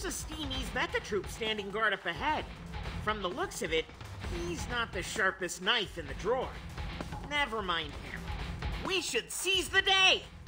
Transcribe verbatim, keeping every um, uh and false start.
There's a Steamy's Mecha Troop standing guard up ahead. From the looks of it, he's not the sharpest knife in the drawer. Never mind him. We should seize the day!